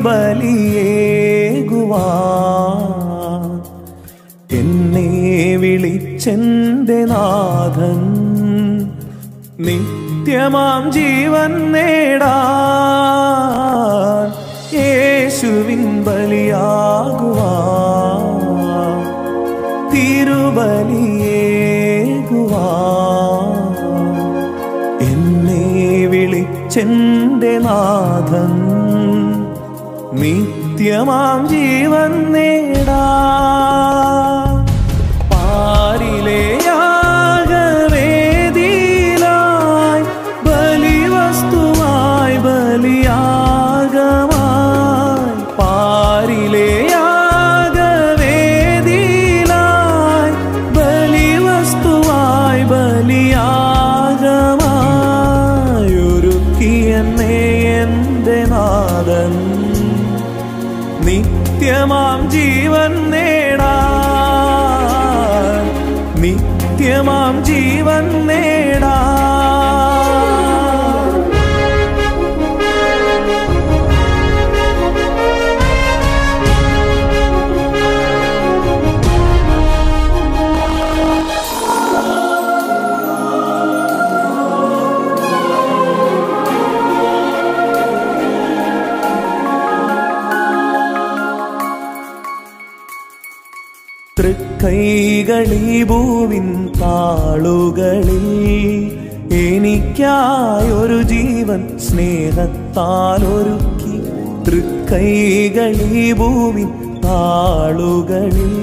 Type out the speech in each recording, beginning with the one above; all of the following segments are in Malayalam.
തിരുബലിയേകുവാൻ എന്നെ വിളിച്ചെന്റെ നാഥൻ നിത്യമാം ജീവൻ നേടാൻ യേശുവിൻ ബലിയാകുവാൻ തിരുബലിയേകുവാൻ എന്നെ വിളിച്ചെന്റെ നാഥൻ നിത്യമാം ജീവൻ നേടാൻ പാരിലെ യാഗവേദിയിലായി ബലിവസ്തുവായി ബലിയാഗമായി പാരിലെ യാഗവേദിയിലായി ബലിവസ്തുവായി ബലിയാഗമായി ഒരുക്കിയെന്നെ എന്റെ നാഥൻ നിത്യമാം ജീവൻ നേടാൻ നിത്യമാം ജീവൻ നേടാൻ തൃക്കൈകളീ ഭൂവിൻ താളുകളിൽ എനിക്കായൊരു ജീവൻ സ്നേഹത്താൽ ഒരുക്കി തൃക്കൈകളീ ഭൂവിൻ താളുകളിൽ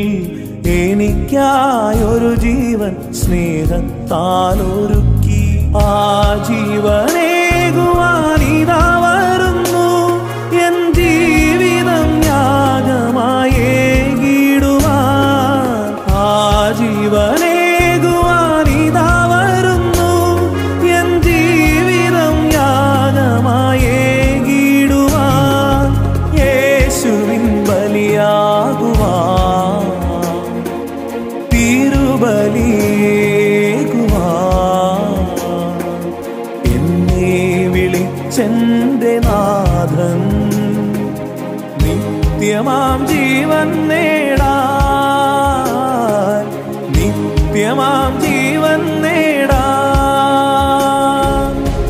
എനിക്കായൊരു ജീവൻ സ്നേഹത്താൽ ഒരുക്കി ആ ജീവനേകുവാനിതാ വരുന്നു എൻ ജീവിതം യാഗമായി ജീവനേകുവാനിതാ വരുന്നു എൻ ജീവിതം യാഗമായേകിടുവാൻ യേശുവിൻ ബലിയാകുവാൻ തിരുബലിയേകുവാൻ എന്നെ വിളിച്ചെന്റെ നാഥൻ നിത്യമാം ജീവൻ നേടാൻ നിത്യമാം ജീവൻ നേടാൻ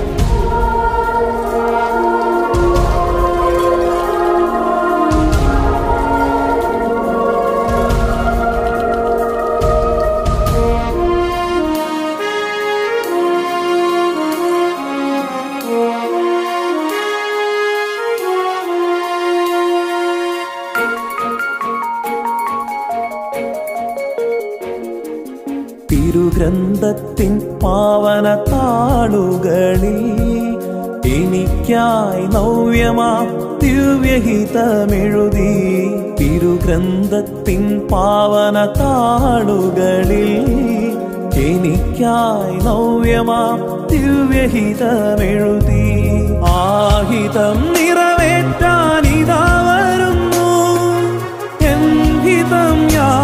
തിരുഗ്രന്ഥത്തിൻ പാവന താളുകളിൽ എനിക്കായി നവ്യമാം ദിവ്യഹിതമെഴുതി തിരുഗ്രന്ഥത്തിൻ പാവന താളുകളിൽ എനിക്കായി നവ്യമാം ദിവ്യഹിതമെഴുതി ആഹിതം നിറവേറ്റാനിതാ വരുന്നു എൻ ഹിതം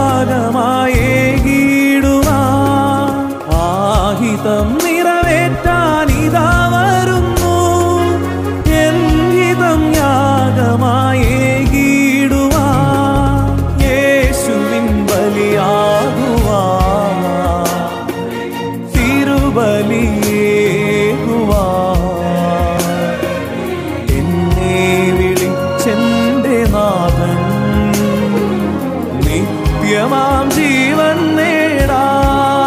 യാഗമായേകിടുവാൻ ആഹിതം നിറവേറ്റാനിതാ വരുന്നു എൻ ഹിതം യാഗമായേകിടുവാൻ യേശുവിൻ ബലിയാകുവാൻ തിരുബലിയേകുവാൻ എന്നെ വിളിച്ചെന്റെ നാഥൻ നിത്യമാം ജീവൻ നേടാൻ